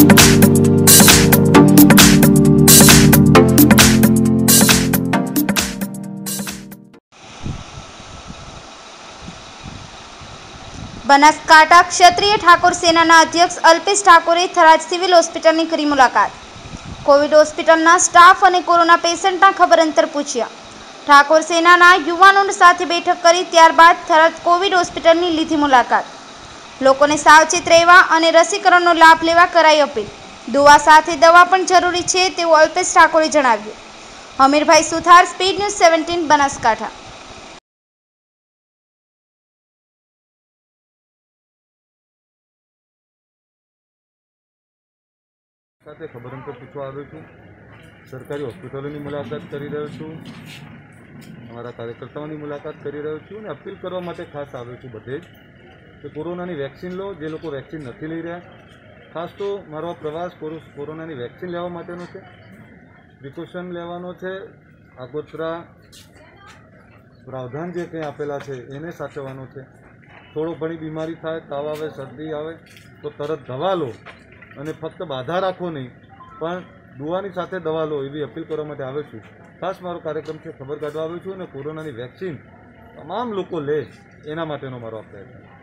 બનાસકાંઠા ક્ષત્રિય ઠાકોર સેનાના અધ્યક્ષ અલ્પેશ ઠાકોરે થરાદ સિવિલ હોસ્પિટલની કરી મુલાકાત। કોવિડ હોસ્પિટલના સ્ટાફ અને કોરોના પેશન્ટના ખબર અંતર પૂછ્યા। ઠાકોર સેનાના યુવાનો સાથે બેઠક કરી ત્યારબાદ થરાદ કોવિડ હોસ્પિટલની લીધી મુલાકાત। લોકોને સાવચેત રહેવા અને રસીકરણનો લાભ લેવા કરાઈ અપીલ। દવા સાથે દવા પણ જરૂરી છે તેવું અલ્પેશ ઠાકોરે જણાવ્યું। Amirbhai Suthar, speed news 17 Banaskantha. સાથે ખબર અંતર પૂછવા આવ્યો છું। સરકારી હોસ્પિટલોની મુલાકાત કરી રહ્યો છું, અમારા કાર્યકર્તાઓની મુલાકાત કરી રહ્યો છું અને અપીલ કરવા માટે ખાસ આવ્યો છું બધે જ કે કોરોનાની વેક્સિન લો। જે લોકો વેક્સિન નથી લઈ રહ્યા, ખાસ તો મારો પ્રવાસ કોરોનાની વેક્સિન લેવા માટેનો છે, પ્રિકોશન લેવાનો છે, આગોતરા પ્રાવધાન જે કંઈ આપેલા છે એને સાચવવાનો છે। થોડો ઘણી બીમારી થાય, તાવ આવે, શરદી આવે તો તરત દવા લો અને ફક્ત બાધા રાખો નહીં, પણ દવાની સાથે દવા લો એવી અપીલ કરવા માટે આવ્યો છું। ખાસ મારો કાર્યક્રમ છે ખબર કાઢવા આવ્યો છું અને કોરોનાની વેક્સિન તમામ લોકો લે એના માટેનો મારો પ્રયત્ન છે।